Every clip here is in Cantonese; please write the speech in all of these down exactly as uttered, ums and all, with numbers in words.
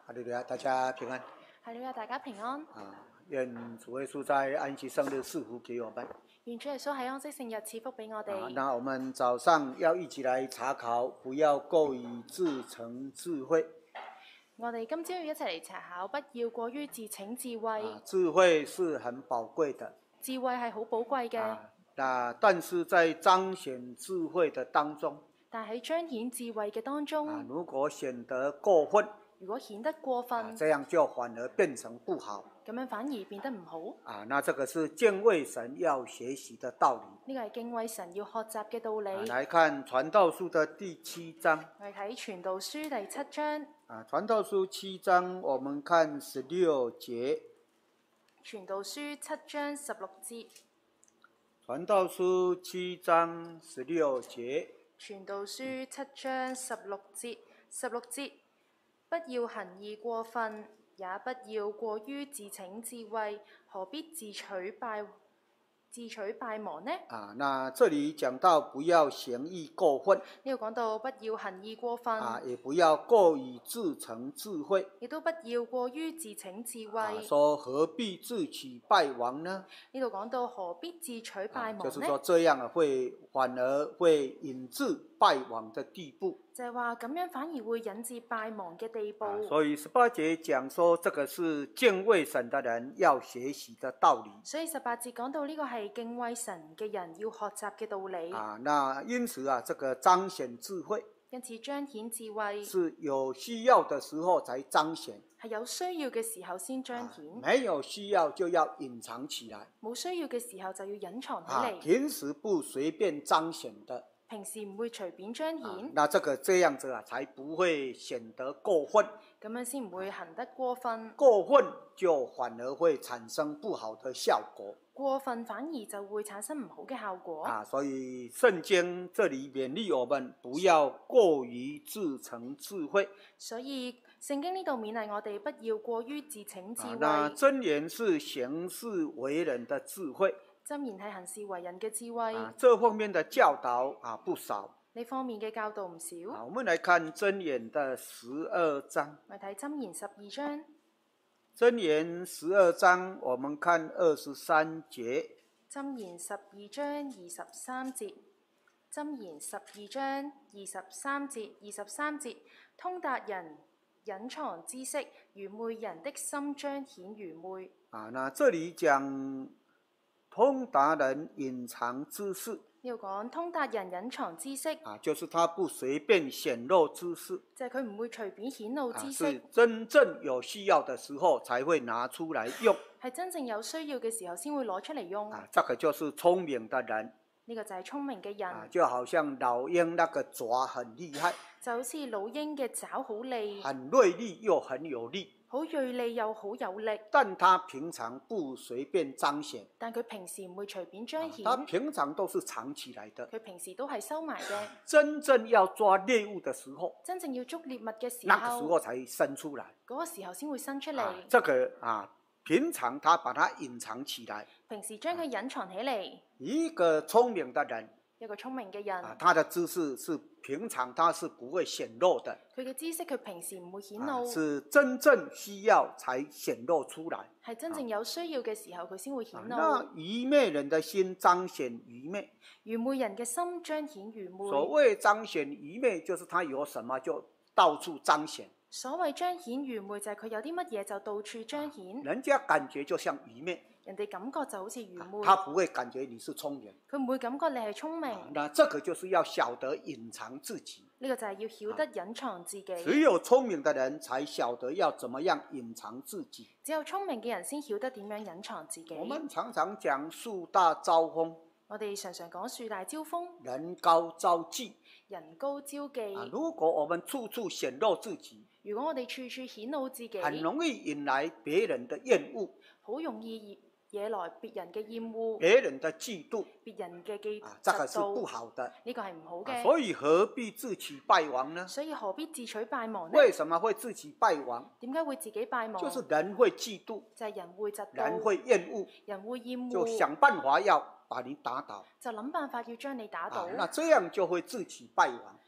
哈利路亞，大家平安。 哈利路亞，大家平安。 啊，願主耶穌在安息生日賜福給我們。 願主耶穌喺安息聖日賜福俾我哋。 啊，那我們早上要一起來查考，不要過於自逞智慧。 我哋今朝要一齊嚟查考，不要過於自逞智慧。 啊，智慧是很寶貴的。 智慧係好寶貴嘅。 啊，那但是在彰顯智慧的當中， 但喺彰顯智慧嘅當中， 啊，如果顯得過分， 如果顯得過分， 啊，這樣就反而變成不好。 咁樣反而變得唔好。 啊，那這個是敬畏神要學習的道理。 呢個係敬畏神要學習嘅道理。 啊，來看傳道書的第七章。 我哋睇傳道書第七章。 啊，傳道書七章，我們看十六節。 傳道書七章十六節。 傳道書七章十六節。 傳道書七章十六節，十六節，不要行義過分，也不要過於自逞智慧，何必自取敗自取敗亡呢？ 啊，那這裡講到不要行義過分。 呢度講到不要行義過分。 啊，也不要過於自逞智慧。 亦都不要過於自逞智慧。 啊，說何必自取敗亡呢？ 呢度講到何必自取敗亡呢？ 啊，就是說這樣啊，會反而會引致敗亡的地步。 就係話咁樣反而會引致敗亡嘅地步。 啊，所以十八節講說，這個是敬畏神的人要學習的道理。 所以十八節講到呢個係敬畏神嘅人要學習嘅道理。 啊，那因此啊，這個彰顯智慧， 因此彰顯智慧是有需要的時候才彰顯， 係有需要嘅時候先彰顯。 啊，沒有需要就要隱藏起來。 冇需要嘅時候就要隱藏起啊， 嚟。 平時不隨便彰顯的。 平時唔會隨便彰顯。 啊，那這個這樣子啊，才不會顯得過分。 咁樣先唔會行得過分。 過分就反而會產生不好的效果。 過分反而就會產生唔好嘅效果。 啊，所以聖經這裡勉勵我們不要過於自逞智慧。 所以聖經呢度勉勵我哋不要過於自逞智慧。 啊，那箴言是行事為人的智慧。 箴言係行事為人嘅智慧。 啊，這方面的教導啊不少。 呢方面嘅教導唔少。 啊，我們來看箴言的十二章。 我睇箴言十二章。 箴言十二章，我們看二十三節。 箴言十二章二十三節。箴言十二章二十三節，二十三節，通達人隱藏知識，愚昧人的心彰顯愚昧。 啊，那這裡講通達人隱藏知識。 要講通達人隱藏知識， 啊，就是他不隨便顯露知識， 就係佢唔會隨便顯露知識， 啊，是真正有需要的時候才會拿出來用， 係真正有需要嘅時候先會攞出嚟用。 啊，這個就是聰明的人。 呢個就係聰明嘅人， 啊，就好像老鷹那個爪很厲害， 就好似老鷹嘅爪好利， 很銳利又很有力， 好銳利又好有力， 但他平常不隨便彰顯， 但佢平時唔會隨便彰顯， 他平常都是藏起來的， 佢平時都係收埋嘅。 真正要抓獵物的時候， 真正要捉獵物嘅時候， 那個時候才伸出來， 嗰個時候先會伸出嚟。 啊，這個啊，平常他把它隱藏起來， 平時將佢隱藏起嚟。 一個聰明的人。 一個聰明嘅人， 啊，他的知識是平常他是不會顯露的。 佢嘅知識佢平時唔會顯露， 啊，是真正需要才顯露出來。 係真正有需要嘅時候佢先會顯露。 啊，那愚昧人的心彰顯愚昧， 愚昧人嘅心彰顯愚昧。 所謂彰顯愚昧，就是他有什麼就到處彰顯。 所謂彰顯愚昧就係佢有啲乜嘢就到處彰顯。 人家感覺就像愚昧。 人哋感覺就好似愚昧， 他不會感覺你是聰明， 佢唔會感覺你係聰明。 啊，那這個就是要曉得隱藏自己。 呢個就係要曉得隱藏自己。 只有聰明的人才曉得要怎麼樣隱藏自己。 只有聰明嘅人先曉得點樣隱藏自己。 我們常常講樹大招風， 我哋常常講樹大招風， 人高招忌， 人高招忌。 啊，如果我們處處顯露自己， 如果我哋處處顯露自己， 很容易引來別人的厭惡， 好容易惹來別人嘅厭惡， 別人的嫉妒， 別人嘅嫉啊，這個是不好的。 呢個係唔好嘅， 啊，所以何必自取敗亡呢？ 所以何必自取敗亡呢？ 為什麼會自取敗亡？ 點解會自己敗亡？ 就是人會嫉妒， 就係人會嫉妒， 人會厭惡， 人會厭惡， 就想辦法要把你打倒， 就諗辦法要將你打倒。 啊，那這樣就會自取敗亡。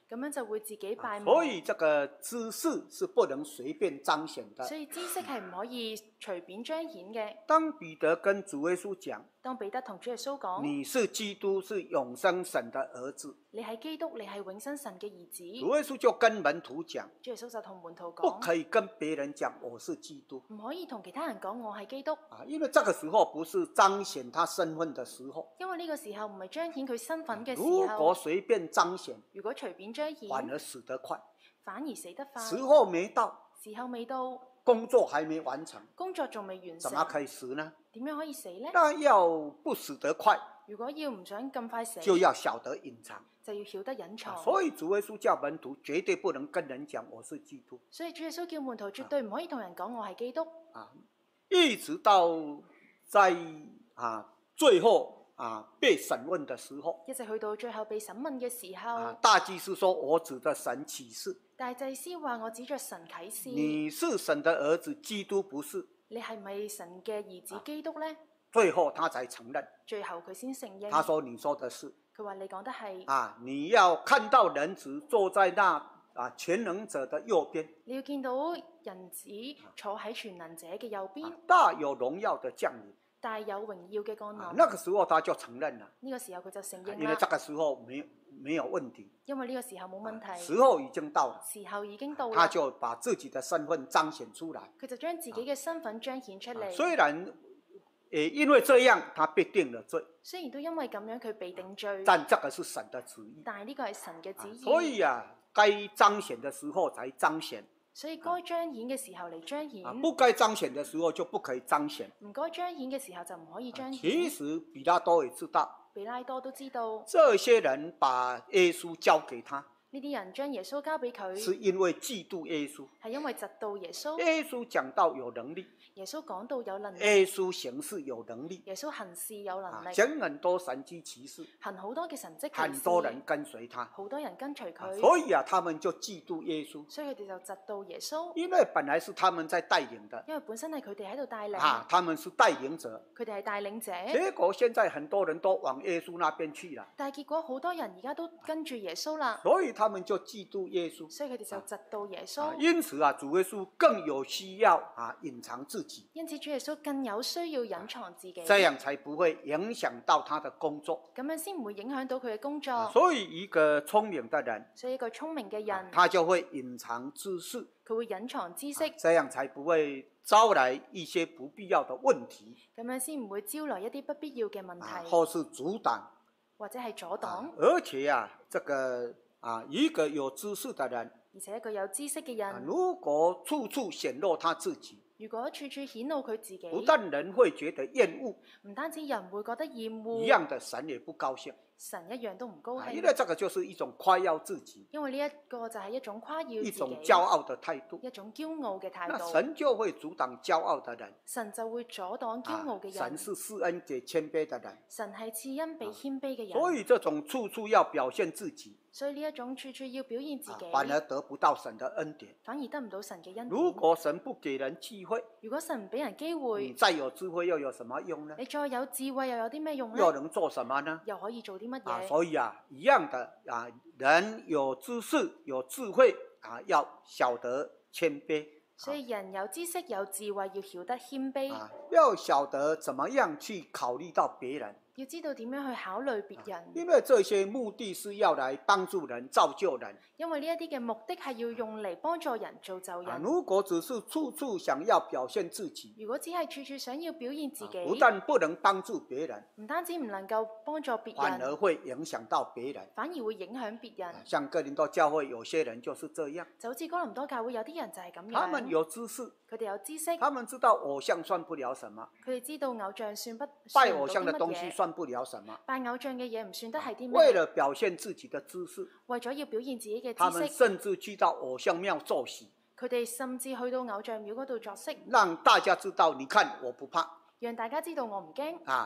咁樣就會自己敗亡。 所以這個知識是不能隨便彰顯的。 所以知識係唔可以隨便彰顯嘅。 當彼得跟主耶穌講， 當彼得同主耶穌講， 你是基督，是永生神的兒子， 你係基督，你係永生神嘅兒子。 主耶穌就跟門徒講， 主耶穌就同門徒不講， 可以跟別人講我是基督唔可以同其他人講我係基督， 啊，因為這個時候不是彰顯他身份的時候。 因為呢個時候唔係彰顯佢身份嘅時如候。 果隨便彰顯， 如果隨便彰顯， 反而死得快。 反而死得快。 時候沒到， 時候未到， 工作還沒完成， 工作仲未完成， 怎麼可以死呢？ 點樣可以死呢？ 那要不死得快， 如果要唔想咁快死， 就要曉得隱藏。 就要曉得隱藏。 所以主耶穌叫門徒絕對不能跟人講我是基督所以主耶穌叫門徒絕對唔可以同人講我係基督。 啊，一直到在啊最後啊被審問的時候， 一直去到最後被審問嘅時候， 啊大祭司說我指着神起誓， 大祭司話我指着神啟示， 你是神的兒子，基督不是。 你係咪神嘅兒子基督呢？ 最後他才承認， 最後佢先承認。 他說你說的是。 佢話你講得係。 啊，你要看到人子坐在那啊全能者的右邊， 你要見到人子坐喺全能者嘅右邊， 啊大有榮耀的降臨。 大有榮耀嘅降臨。 啊，那個時候他就承認了， 呢個時候佢就承認因為啦， 這個時候沒沒有問題， 因為呢個時候冇問題， 時候已經到了， 時候已經到他啦， 就把自己的身份彰顯出來。 佢就將自己嘅身份彰顯出嚟。 雖然，誒，因為這樣他被定了罪， 雖然都因為咁樣佢被定罪， 但這個是神的旨意， 但係呢個係神嘅旨意。 所以啊，該彰顯的時候才彰顯， 所以該彰顯嘅時候嚟彰顯， 啊，不該彰顯的時候就不可以彰顯。 唔該彰顯嘅時候就唔可以彰顯。 其實彼拉多也知道， 比拉多都知道， 這些人把耶穌交給他， 呢啲人將耶穌交俾佢， 是因為嫉妒耶穌。 係因為嫉妒耶穌。 耶穌講到有能力， 耶穌講到有能力， 耶穌行事有能力， 耶穌行事有能力， 行很多神蹟奇事， 行好多嘅神蹟奇事， 很多人跟隨他， 好多人跟隨佢， 所以啊，他們就嫉妒耶穌， 所以佢哋就嫉妒耶穌， 因為本來是他們在帶領的， 因為本身係佢哋喺度帶領， 啊，他們是帶領者， 佢哋係帶領者， 結果現在很多人都往耶穌那邊去了， 但係結果好多人而家都跟住耶穌啦， 所以他們就嫉妒耶穌， 所以佢哋就嫉妒耶穌， 啊，因此啊，主耶穌更有需要啊隱藏自己， 因此主耶穌更有需要隱藏自己， 這樣才不會影響到他的工作， 咁樣先唔會影響到佢嘅工作， 啊，所以一個聰明的人， 所以一個聰明嘅人， 他就會隱藏知識， 佢會隱藏知識， 這樣才不會招來一些不必要的問題， 咁樣先唔會招來一啲不必要嘅問啊， 題， 或是阻擋， 或者係阻擋， 啊，而且啊，這個啊，一個有知識的人， 而且一個有知識嘅啊， 人， 如果處處顯露他自己， 如果處處顯露佢自己， 不但人會覺得厭惡， 唔單止人會覺得厭惡， 一樣的神也不高興， 神一樣都唔高興， 啊，因為這個就是一種誇耀自己， 因為呢一個就係一種誇耀一自己、 種驕傲的態度， 一種驕傲嘅態那度。 神就會阻擋驕傲的人， 神就會阻擋驕傲嘅人。 神是施恩給謙卑的人， 神係賜恩俾謙卑嘅人。 所以這種處處要表現自己， 所以呢一種處處要表現自己， 啊，反而得不到神的恩典。 反而得唔到神嘅恩典。 如果神不給人機會， 如果神唔俾人機你會， 再有智慧又有什麼用呢？ 你再有智慧又有啲咩用又呢？ 能做什麼呢？ 又可以做啲乜啊， 嘢？ 所以啊，一樣的啊，人有知識有智慧啊，要曉得謙卑。 所以人有知識有智慧，要曉得謙卑， 啊，要曉得怎麼樣去考慮到別人， 要知道點樣去考慮別人。 因為這些目的是要來幫助人、造就人。 因為呢一啲嘅目的係要用嚟幫助人、造就啊， 人。 如果只是處處想要表現自己， 如果只係處處想要表現自己， 不但不能幫助別人， 唔單止唔能夠幫助別反而人， 會影響到別人。 反而會影響別人。 像哥林多教會有些人就是這樣， 就好似哥林多教會有啲人就係咁他們樣， 有知識， 佢哋有知識， 他們知道偶像算不了什麼， 佢哋知道偶像算不拜算唔偶像的到啲乜嘢， 東西算不了什麼。 拜偶像嘅嘢唔算得係啲為咩？ 了表現自己的知識， 為咗要表現自己嘅他知識， 們甚至去到偶像廟做戲， 佢哋甚至去到偶像廟嗰度作飾， 讓大家知道，你看我不怕讓大家知道我唔驚。 啊。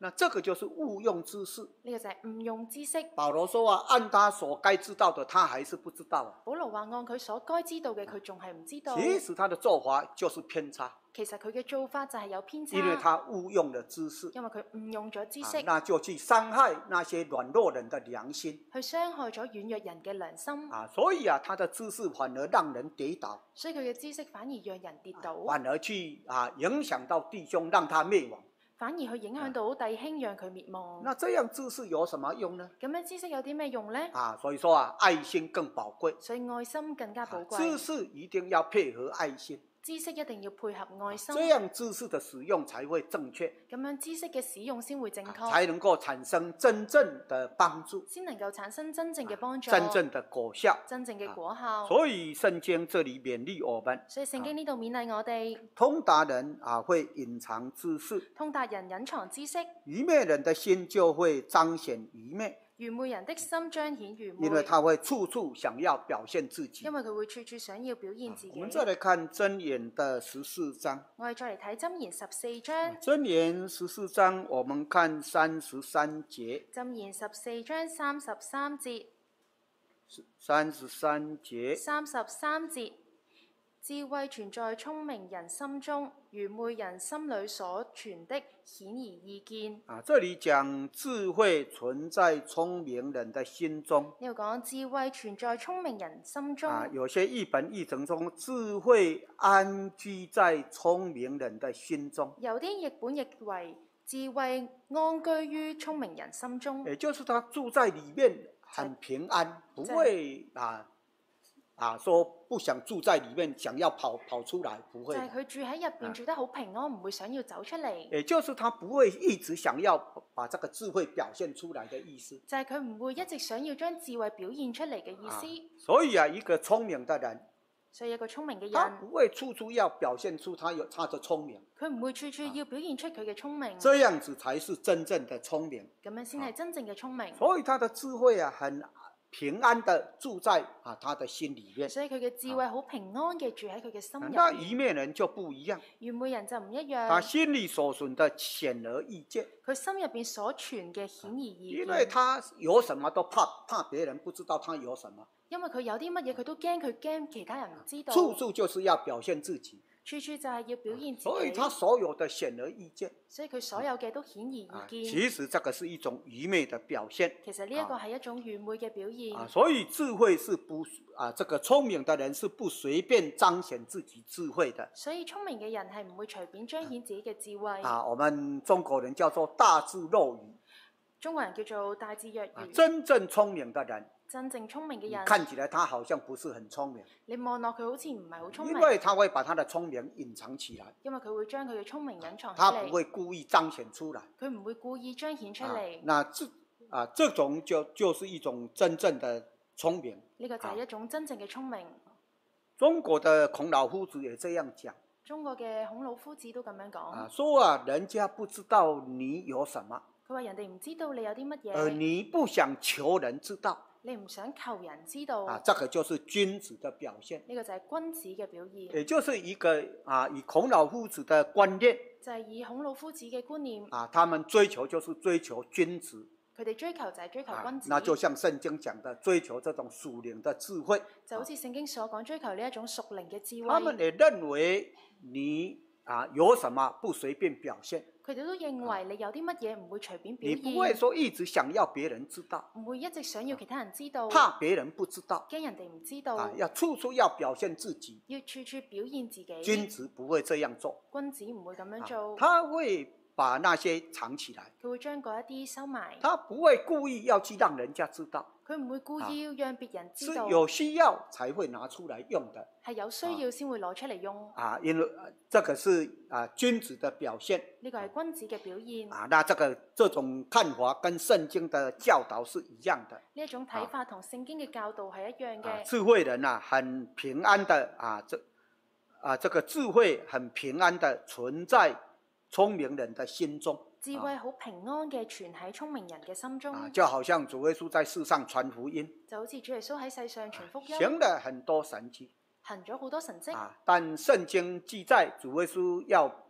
那這個就是誤用知識。 呢個就係誤用知識。 保羅說啊，按他所該知道的，他還是不知道啊。 保羅話按佢所該知道嘅，佢仲係唔知道。 其實他的做法就是偏差。 其實佢嘅做法就係有偏差。 因為他誤用了知識。 因為佢誤用咗知識。 啊，那就去傷害那些軟弱人的良心。 去傷害咗軟弱人嘅良心。 啊，所以啊，他的知識反而讓人跌倒。 所以佢嘅知識反而讓人跌倒。 反而去啊影響到弟兄，讓他滅亡。 反而去影響到弟兄，讓佢滅亡。 那這樣知識有什麼用呢？ 咁樣知識有啲咩用呢？ 啊，所以說啊，愛心更寶貴。 所以愛心更加寶貴。 知識一定要配合愛心。 知識一定要配合愛心。 這樣知識的使用才會正確。 咁樣知識嘅使用先會正確。 才能夠產生真正的幫助。 先能夠產生真正嘅幫助。 真正的果效。 真正嘅果效。 所以聖經這裡勉勵我們。 所以聖經呢度勉勵我哋。 通達人啊會隱藏知識。 通達人隱藏知識。 愚昧人的心就會彰顯愚昧。 愚昧人的心彰顯愚昧， 因為他會處處想要表現自己。 因為佢會處處想要表現自己。 我們再來看箴言的十四章。 我哋再嚟睇箴言十四章。 箴言十四章，我們看三十三節。 箴言十四章三十三節。 三十三節。 三十三節。智慧存在聰明人心中，愚昧人心裏所存的顯而易見。 啊，這裡講智慧存在聰明人的心中。 呢度講智慧存在聰明人心中。 啊，有些譯本譯成中智慧安居在聰明人的心中。 有啲譯本譯為智慧安居於聰明人心中。 也就是他住在裡面很平安，不會啊。啊，說不想住在裡面，想要跑跑出來，不會。 就係佢住喺入邊，住得好平安，唔會想要走出嚟。 也就是他不會一直想要把這個智慧表現出來的意思。 就係佢唔會一直想要將智慧表現出嚟嘅意思。 啊，所以啊，一個聰明的人， 所以一個聰明嘅人， 他不會處處要表現出他有他的聰明。 佢唔會處處要表現出佢嘅聰明。 這樣子才是真正的聰明。 咁樣先係真正嘅聰明。 所以他的智慧啊，很平安的住在啊他的心裡面， 所以佢嘅智慧好平安嘅住喺佢嘅心入面。 那愚昧人就不一樣， 愚昧人就唔一樣。 他心裡所存的顯而易見， 佢心入邊所存嘅顯而易見。 因為他有什麼都怕怕別人不知道他有什麼， 因為佢有啲乜嘢佢都驚，佢驚其他人唔知道。 處處就是要表現自己。 處處就係要表現自己， 所以他所有的顯而易見， 所以佢所有嘅都顯而易見。 其實這個是一種愚昧的表現。 其實呢一個係一種愚昧嘅表現。 啊，所以智慧是不啊，這個聰明的人是不隨便彰顯自己智慧的。 所以聰明嘅人係唔會隨便彰顯自己嘅智慧。 啊，我們中國人叫做大智若愚。 中國人叫做大智若愚。 啊，真正聰明的人。 真正聰明嘅人， 看起來他好像不是很聰明。 你望落佢好似唔係好聰明， 因為他會把他的聰明隱藏起來。 因為佢會將佢嘅聰明隱藏起嚟。 他不會故意彰顯出來。 佢唔會故意彰顯出嚟。 啊，那這啊，這種就就是一種真正的聰明。 呢個就係一種真正嘅聰明。 中國的孔老夫子也這樣講。 中國嘅孔老夫子都咁樣講。 啊，說啊，人家不知道你有什麼。 佢話人哋唔知道你有啲乜嘢。 而你不想求人知道。 你唔想求人知道啊，這個就是君子的表現。 呢個就係君子嘅表現。 也就是一個啊，以孔老夫子的觀念。 就係以孔老夫子嘅觀念。 啊，他們追求就是追求君子。 佢哋追求就係追求君子。 啊，那就像聖經講的，追求這種屬靈的智慧。 就好似聖經所講，追求呢一種屬靈嘅智慧。 他們也認為你啊有什麼不隨便表現。 佢哋都認為你有啲乜嘢唔會隨便表現。 你不會說一直想要別人知道。 唔會一直想要其他人知道。 怕別人不知道。 驚人哋唔知道。 啊，要處處要表現自己。 要處處表現自己。 君子不會這樣做。 君子唔會咁樣做。 啊，他會把那些藏起來。 佢會將嗰一啲收埋。 他不會故意要去讓人家知道。 佢唔會故意要讓別人知道。 是有需要才會拿出來用的。 係有需要先會攞出嚟用。 啊，因為這個是啊君子的表現。 呢個係君子嘅表現。 啊，那這個這種看法跟聖經的教導是一樣的。 呢一種睇法同聖經嘅教導係一樣嘅。 啊，智慧人啊，很平安的啊，這啊這個智慧很平安的存在聰明人的心中。 智慧好平安嘅存喺聰明人嘅心中。 啊，就好像主耶穌在世上傳福音。 就好似主耶穌喺世上傳福音。 行了很多神蹟。 行咗好多神蹟。 啊，但聖經記載主耶穌要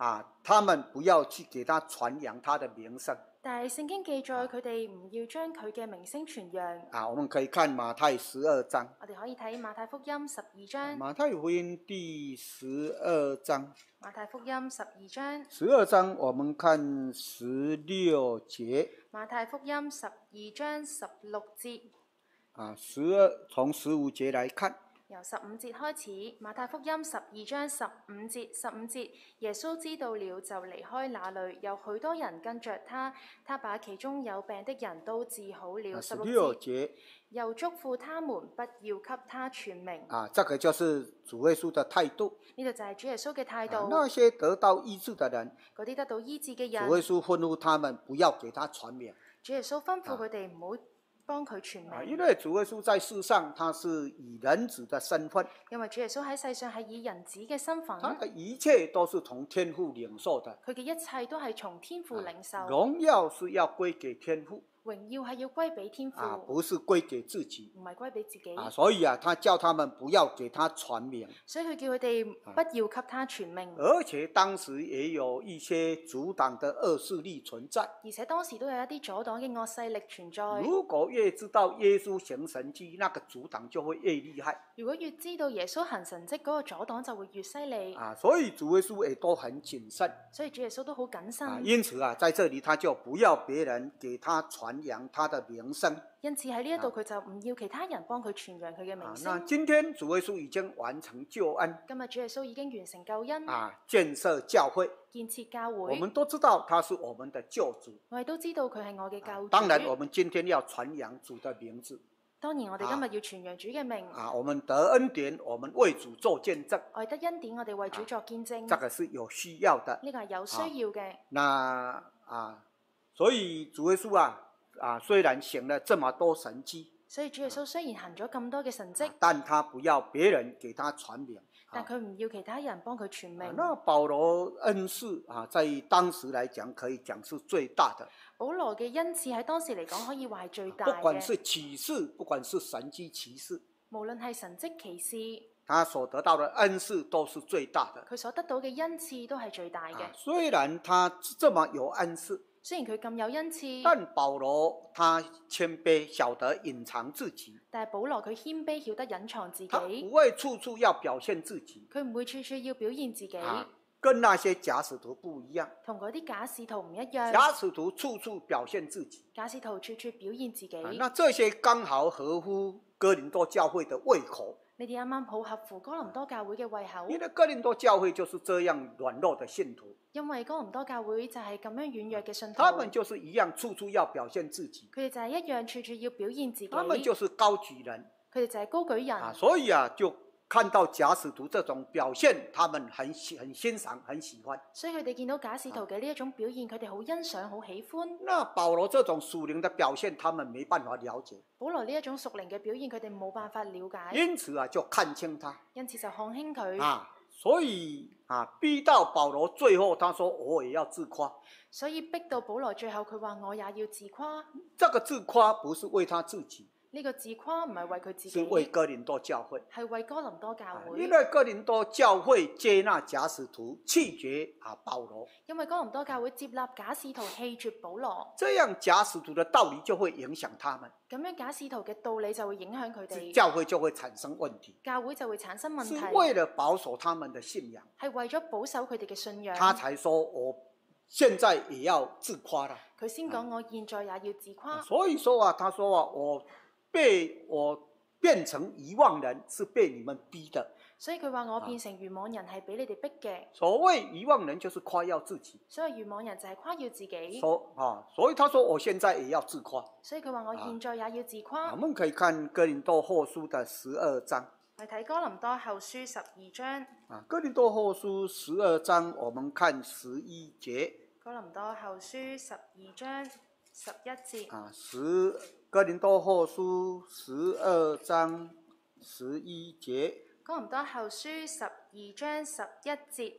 啊，他們不要去給他傳揚他的名聲。 但係聖經記載佢哋唔要將佢嘅名聲傳揚。 啊，我們可以看馬太十二章。 我哋可以睇馬太福音十二章。 馬太福音第十二章。 馬太福音十二章。 十二章，我們看十六節。 馬太福音十二章十六節。 啊，十二從十五節來看。 由十五節開始，馬太福音十二章十五節，十五節，耶穌知道了就離開那裏，有許多人跟着他，他把其中有病的人都治好了。十六節，又囑咐他們不要給他傳名。 啊，這個就是主耶穌的態度。 呢度就係主耶穌嘅態度。 啊，那些得到醫治的人， 嗰啲得到醫治嘅人， 主耶穌吩咐他們不要給他傳名。 主耶穌吩咐佢哋唔好幫佢傳名。 啊，因為主耶穌在世上，他是以人子的身份。 因為主耶穌喺世上係以人子嘅身份。 他的一切都是從天父領受的。 佢嘅一切都係從天父領受。 榮耀是要歸給天父。 榮耀係要歸俾天父。 啊，不是歸給自己。 唔係歸俾自己。 啊，所以啊，他叫他們不要給他傳名。 所以佢叫佢哋不要給他傳名。 而且當時也有一些阻擋的惡勢力存在。 而且當時都有一啲阻擋嘅惡勢力存在。 如果越知道耶穌行神蹟，那個阻擋就會越厲害。 如果越知道耶穌行神蹟，嗰個阻擋就會越犀利。 啊，所以主耶穌也都很謹慎。 所以主耶穌都好謹慎。 啊，因此啊，在這裡他就不要別人給他傳揚他的名聲。 因此喺呢一度佢就唔要其他人幫佢傳揚佢嘅名聲。 啊，那今天主耶穌已經完成救恩。 今日主耶穌已經完成救恩。 啊，建設教會。 建設教會。 我們都知道他是我們的救主。 我哋都知道佢係我嘅救主。 當然，我們今天要傳揚主的名字。 當然，我哋今日要傳揚主嘅名。 啊，我們得恩典，我們為主做見證。 我哋得恩典，我哋為主作見證。 這個是有需要的。 呢個係有需要嘅。 那啊，所以主耶穌啊，啊雖然行了這麼多神蹟， 所以主耶穌雖然行咗咁多嘅神蹟， 但他不要別人給他傳名。 但佢唔要其他人幫佢傳名。 啊，那保羅恩賜啊，在當時來講，可以講是最大的。 保羅嘅恩賜喺當時嚟講，可以話係最大嘅。 不管是啟示，不管是神蹟奇事， 無論係神蹟奇事， 他所得到的恩賜都是最大的。 佢所得到嘅恩賜都係最大嘅。 啊，雖然他這麼有恩賜， 雖然佢咁有恩賜， 但保羅他謙卑，曉得隱藏自己。 但係保羅佢謙卑，曉得隱藏自己。 他不會處處要表現自己。 佢唔會處處要表現自己。 啊，跟那些假使徒不一樣。 同嗰啲假使徒唔一樣。 假使徒處處表現自己。 假使徒處處表現自己。 啊，那這些剛好合乎哥林多教會的胃口。 你哋啱啱好合乎哥林多教會嘅胃口。 因為哥林多教會就是這樣軟弱的信徒。 因為哥林多教會就係咁樣軟弱嘅信徒。 他們就是一樣，處處要表現自己。 佢哋就係一樣，處處要表現自己。 他們就是高舉人。 佢哋就係高舉人。 啊，所以啊，就看到假使徒這種表現，他們很喜很欣賞，很喜歡。 所以佢哋見到假使徒嘅呢一種表現，佢哋好欣賞，好喜歡。 那保羅這種屬靈的表現，他們沒辦法了解。 保羅呢一種屬靈嘅表現，佢哋冇辦法了解。 因此啊，就看清他。 因此就看輕佢。 啊，所以啊，逼到保羅最後，他說我也要自誇。 所以逼到保羅最後，佢話我也要自誇。 這個自誇不是為他自己。 呢個自誇唔係為佢自己， 是為哥林多教會， 係為哥林多教會。 因為哥林多教會接納假使徒，棄絕啊保羅。 因為哥林多教會接納假使徒，棄絕保羅。 這樣假使徒的道理就會影響他們。 咁樣假使徒嘅道理就會影響佢哋， 教會就會產生問題。 教會就會產生問題。 是為了保守他們的信仰， 係為咗保守佢哋嘅信仰。 他才說我現在也要自誇啦。 佢先講我現在也要自誇。 所以說啊，他說啊，我。被我變成愚妄人，是被你們逼的。 所以佢話我變成愚妄人係俾你哋逼嘅。 所謂愚妄人就是誇耀自己。 所以愚妄人就係誇耀自己。 所啊，所以他說我現在也要自誇。 所以佢話我現在也要自誇。 啊，我們可以看哥林多後書的十二章。 嚟睇哥林多後書十二章。 啊，哥林多後書十二章，我們看十一節。 哥林多後書十二章十一節。 啊，十。哥林多後書十二章十一節。 哥林多後書十二章十一節，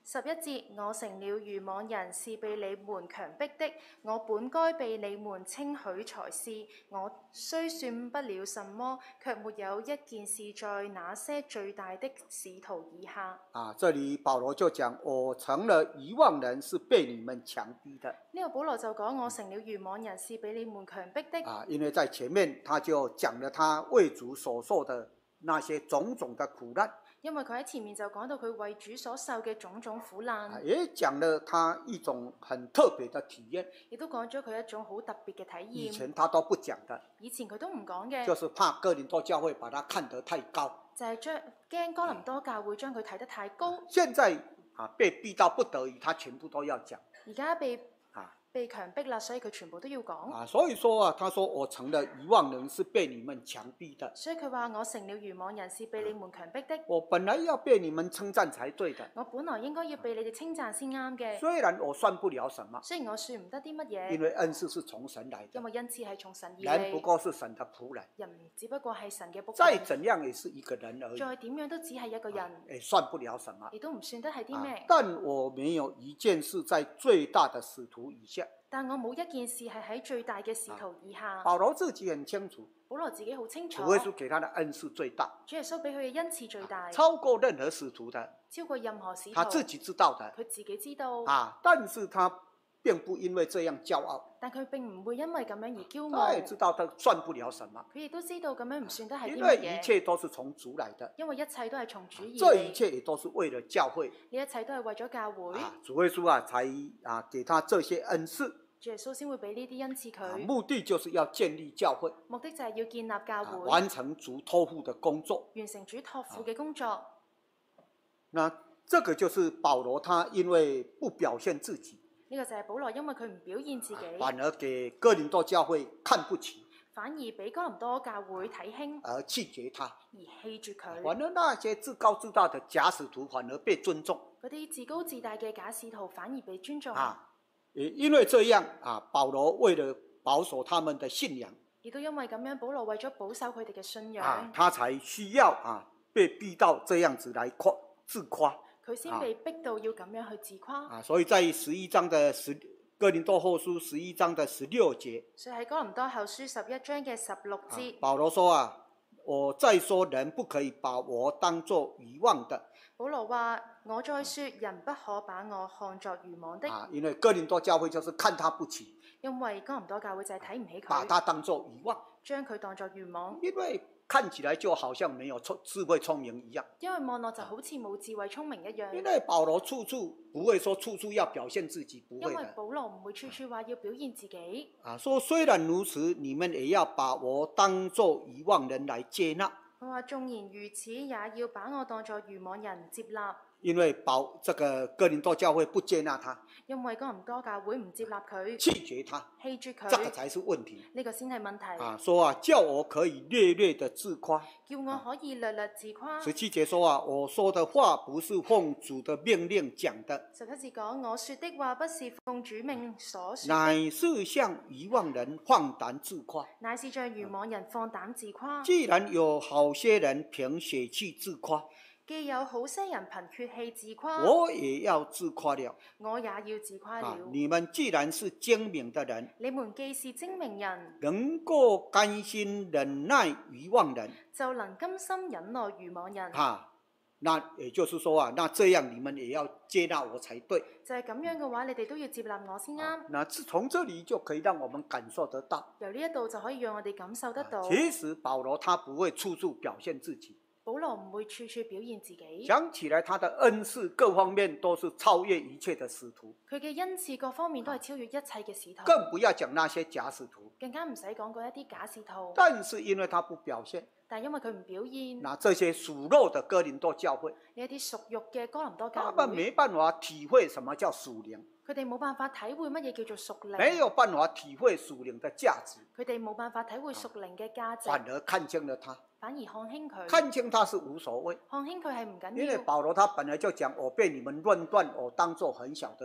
十一節，我成了愚妄人，是被你們強迫的。我本該被你們稱許才是。我雖算不了什麼，卻沒有一件事在那些最大的使徒以下。 啊，這裡保羅就講，我成了愚妄人，是被你們強逼的。 呢個保羅就講，我成了愚妄人，是被你們強迫的。 啊，因為在前面他就講了他為主所受的那些種種的苦難。 因為佢喺前面就講到佢為主所受嘅種種苦難， 也講了他一種很特別的體驗， 亦都講咗佢一種好特別嘅體驗。 以前他都不講的， 以前佢都唔講嘅， 就是怕哥林多教會把他看得太高， 就係將驚哥林多教會將佢睇得太高。 現在啊被逼到不得已，他全部都要講。 而家被啊。 被強迫啦，所以佢全部都要講。 啊，所以說啊，他說我成了愚妄人，是被你們強逼的。 所以佢話我成了愚妄人，是被你們強迫的。 我本來要被你們稱讚才對的。 我本來應該要被你哋稱讚先啱嘅。 雖然我算不了什麼， 雖然我算唔得啲乜嘢， 因為恩賜是從神來的。 因為恩賜係從神而嚟。 人不過是神的僕人。 人只不過係神嘅僕人。 再怎樣也是一個人而已。 再點樣都只係一個人。 誒、啊，算不了什麼。 亦都唔算得係啲咩。 但我沒有一件事在最大的使徒以下。 但我冇一件事係喺最大嘅使徒以下。 保羅自己很清楚， 保羅自己好清楚， 主耶穌給他的恩賜最大， 主耶穌俾佢嘅恩賜最大， 超過任何使徒的， 超過任何使徒。 他自己知道的， 佢自己知道。 啊，但是他並不因為這樣驕傲， 但佢並唔會因為咁樣而驕傲。 他也知道他算不了什麼， 佢亦都知道咁樣唔算得係啲乜嘢。 因為一切都是從主來的， 因為一切都係從主而嚟。 這一切也都是為了教會， 呢一切都係為咗教會。 啊，主耶穌啊，才啊給他這些恩賜。 主耶穌先會俾呢啲恩賜佢、啊， 目的就是要建立教會， 目的就係要建立教會， 啊、完成主託付的工作， 完成主託付嘅工作。啊、 那這個就是保羅，他因為不表現自己， 呢個就係保羅，因為佢唔表現自己， 啊、反而給哥林多教會看不起， 反而俾哥林多教會睇輕， 而棄絕他， 而棄絕佢。 反而那些自高自大的假使徒反而被尊重， 嗰啲自高自大嘅假使徒反而被尊重。 啊因為這樣啊，保羅為了保守他們的信仰， 亦都因為咁樣，保羅為咗保守佢哋嘅信仰， 啊，他才需要啊被逼到這樣子來誇自誇。 佢先被逼到要咁樣去自誇。 啊，所以在十一章的十哥林多後書十一章的十六節， 所以喺哥林多後書十一章嘅十六節， 啊，保羅說啊，我再說人不可以把我當作愚妄的。 保羅話：我再說，人不可把我看作愚妄的。 啊，因為哥林多教會就是看他不起， 因為哥林多教會就係睇唔起佢， 把他當作愚妄， 將佢當作愚妄。 因為看起來就好像沒有聰智慧聰明一樣。 因為望落就好似冇智慧聰明一樣。 因為保羅處處不會說處處要表現自己，不會的。 因為保羅唔會處處話要表現自己。 啊，說雖然如此，你們也要把我當作愚妄人來接納。 佢話縱然如此，也要把我當作愚妄人接納。 因為保這個哥林多教會不接納他， 因為哥林多教會唔接納佢， 棄絕他， 棄絕佢， 這個才是問題。 呢個先係問題。 啊，說啊，叫我可以略略的自誇， 叫我可以略略自誇。 十七節說啊，我說的話不是奉主的命令講的。 十七節講，我說的話不是奉主命所說， 乃是像愚妄人放膽自誇。 乃是像愚妄人放膽自誇。 既然有好些人憑血氣自誇， 既有好些人憑血氣自誇， 我也要自誇了。 我也要自誇了。 啊，你們既然是精明的人， 你們既是精明人， 能夠甘心忍耐愚妄人， 就能甘心忍耐愚妄人。 啊，那也就是說啊，那這樣你們也要接納我才對。 就係咁樣嘅話，你哋都要接納我先啱。 啊，那從這裡就可以讓我們感受得到。 由呢一度就可以讓我哋感受得到。 其實保羅他不會處處表現自己。 保羅唔會處處表現自己。 講起來，他的恩賜各方面都是超越一切的使徒。 佢嘅恩賜各方面都係超越一切嘅使徒。 更不要講那些假使徒。 更加唔使講過一啲假使徒。 但是因為他不表現， 但因為佢唔表現， 那這些屬肉的哥林多教會， 呢一啲屬肉嘅哥林多教會， 他們沒辦法體會什麼叫屬靈。 佢哋冇辦法體會乜嘢叫做屬靈， 沒有辦法體會屬靈的價值。 佢哋冇辦法體會屬靈嘅價值， 反而看清了他， 反而看輕佢， 看清他是無所謂。 看輕佢係唔緊要。 因為保羅他本來就講，我被你們論斷，我當作很小的事。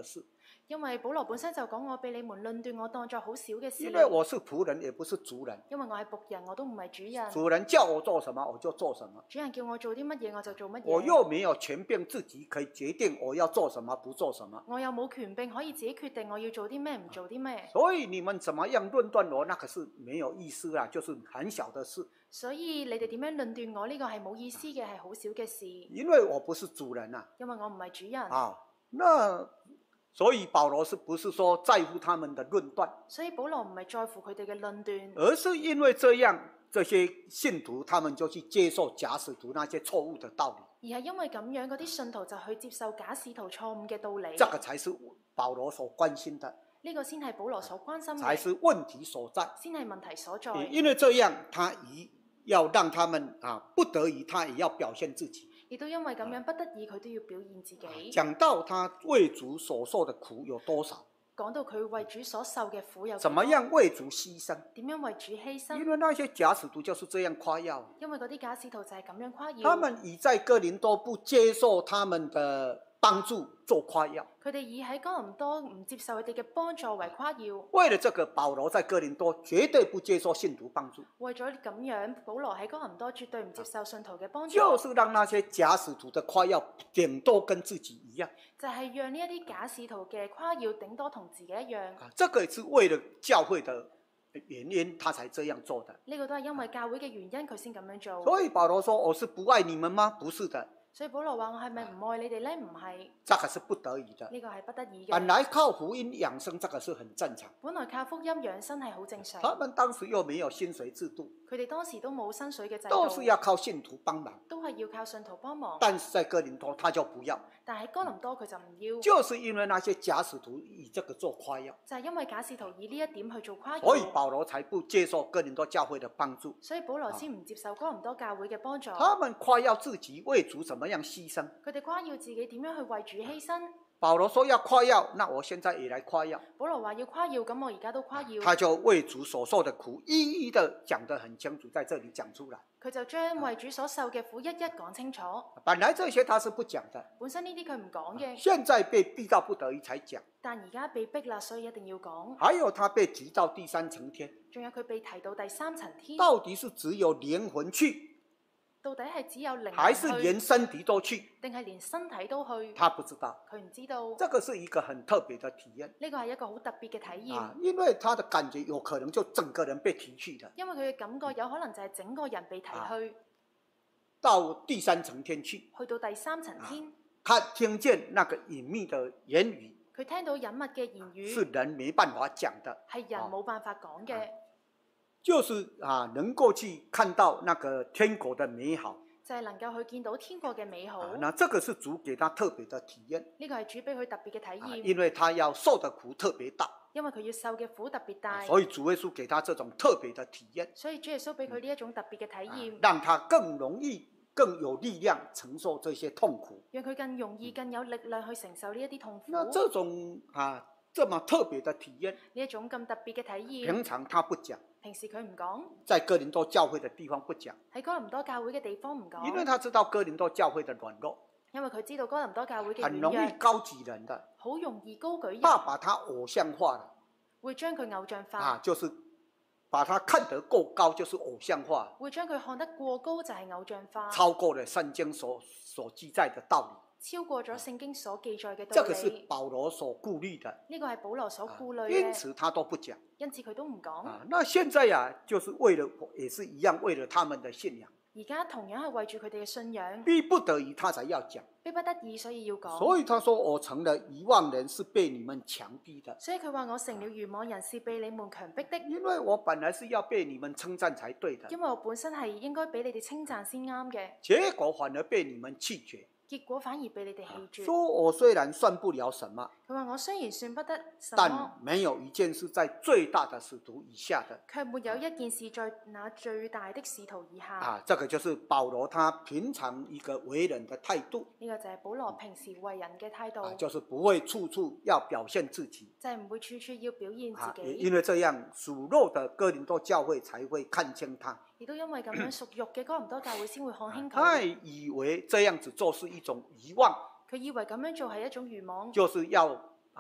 因為保羅本身就講我被你們論斷我當作好小嘅事。 因為我是僕人，也不是主人。 因為我係僕人，我都唔係主人。 主人叫我做什麼，我就做什麼。 主人叫我做啲乜嘢，我就做乜嘢。 我又沒有權柄自己可以決定我要做什麼，不做什麼。 我又冇權柄可以自己決定我要做啲咩，唔做啲咩。 所以你們怎麼樣論斷我，那可是沒有意思啦，就是很小的事。 所以你哋點樣論斷我呢個係冇意思嘅，係好少嘅事。 因為我不是主人啊。 因為我唔係主人。 啊，那所以保羅是不是說在乎他們的論斷？ 所以保羅唔係在乎佢哋嘅論斷， 而是因為這樣，這些信徒他們就去接受假使徒那些錯誤的道理。 而係因為咁樣，嗰啲信徒就去接受假使徒錯誤嘅道理。 這個才是保羅所關心的。 呢個先係保羅所關心嘅。 才是問題所在。 先係問題所在。 因為這樣，他一要讓他們啊，不得已他也要表現自己。 亦都因為咁樣，不得已佢都要表現自己。 講到他為主所受的苦有多少？ 講到佢為主所受嘅苦有多少？ 怎麼樣為主犧牲？ 點樣為主犧牲？ 因為那些假使徒就是這樣誇耀。 因為嗰啲假使徒就係咁樣誇耀。 他們已在哥林多不接受他們的幫助做誇耀。 佢哋以喺哥林多唔接受佢哋嘅幫助為誇耀。 為了這個，保羅在哥林多絕對不接受信徒幫助。 為咗咁樣，保羅喺哥林多絕對唔接受信徒嘅幫助。 就是讓那些假使徒的誇耀頂多跟自己一樣。 就係讓呢一啲假使徒嘅誇耀頂多同自己一樣。 啊，這個是為了教會的原因，他才這樣做的。 呢個都係因為教會嘅原因，佢先咁樣做。 所以保羅說：我是不愛你們嗎？不是的。 所以保羅話：我係咪唔愛你哋呢？唔係。 這個是不得已的。 呢個係不得已嘅。 本來靠福音養生，這個是很正常。 本來靠福音養生係好正常。 他們當時又沒有薪水制度。 佢哋當時都冇薪水嘅制度。 都是要靠信徒幫忙。 都係要靠信徒幫忙。 但是在哥林多，他就不要。 但係哥林多佢就唔要。 就是因為那些假使徒以這個做誇耀。 就係因為假使徒以呢一點去做誇耀。 所以保羅才不接受哥林多教會的幫助。 所以保羅先唔接受哥林多教會嘅幫助。 他們誇耀自己為主怎麼樣犧牲。 佢哋誇耀自己點樣去為主犧牲。 保羅說要誇耀，那我現在也來誇耀。 保羅話要誇耀，咁我而家都誇耀。 他就為主所受的苦一一的講得很清楚，在這裡講出來。 佢就將為主所受嘅苦一一講清楚。 本來這些他是不講的。 本身呢啲佢唔講嘅。 現在被逼到不得已才講。 但而家被逼啦，所以一定要講。 還有他被提到第三層天。 仲有佢被提到第三層天。 到底是只有靈魂去？ 到底係只有靈魂去， 還是連身體都去？ 定係連身體都去？ 他不知道。 佢唔知道。 這個是一個很特別的體驗。 呢個係一個好特別嘅體驗。 啊，因為他的感覺有可能就整個人被提去的。 因為佢嘅感覺有可能就係整個人被提去。啊， 到第三層天去。 去到第三層天。啊， 他聽見那個隱秘的言語。 佢聽到隱密嘅言語。 是人沒辦法講的。 係人冇辦法講嘅。啊， 就是啊，能夠去看到那個天國的美好。 就係能夠去見到天國嘅美好。 啊，那這個是主給他特別的體驗。 呢個係主俾佢特別嘅體驗。 啊，因為他要受的苦特別大。 因為佢要受嘅苦特別大。 啊，所以主耶穌給他這種特別的體驗。 所以主耶穌俾佢呢一種特別嘅體驗。 啊，讓他更容易、更有力量承受這些痛苦。 讓佢更容易、更有力量去承受呢一啲痛苦。 那這種啊，這麼特別的體驗， 呢一種咁特別嘅體驗， 平常他不講。 平時佢唔講， 在哥林多教會的地方不講， 喺哥林多教會嘅地方唔講， 因為他知道哥林多教會的軟弱， 因為佢知道哥林多教會嘅軟很弱， 容易高舉人的， 好容易高舉人， 怕把他偶像化了， 會將佢偶像化， 啊，就是把他看得夠高，就是偶像化， 會將佢看得過高就係偶像化， 超過了聖經所所記載的道理。 超過咗聖經所記載嘅道理。 這個是保羅所顧慮的。 呢個係保羅所顧慮嘅。 因此他都不講。 因此佢都唔講。 啊，那現在呀、啊，就是為了，也是一樣，為了他們的信仰。 而家同樣係為住佢哋嘅信仰。 逼不得已，他才要講。 逼不得已，所以要講。 所以他說：我成了愚妄人，是被你們強逼的。 所以佢話我成了愚妄人，是被你們強迫的。 因為我本來是要被你們稱讚才對的。 因為我本身係應該俾你哋稱讚先啱嘅。 結果反而被你們棄絕。 結果反而被你哋棄絕。 說我雖然算不了什麼， 佢話我雖然算不得什麼， 但沒有一件事在最大的使徒以下的， 卻沒有一件事在那最大的使徒以下。 啊，這個就是保羅他平常一個為人的態度。 呢個就係保羅平時為人嘅態度， 啊，就是不會處處要表現自己， 就係唔會處處要表現自己。 啊，因為這樣屬肉的哥林多教會才會看清他。 亦都因為咁樣屬肉嘅哥林多教會先會看輕佢。 他以為這樣子做是一種愚妄， 佢以為咁樣做係一種愚妄， 就是要啊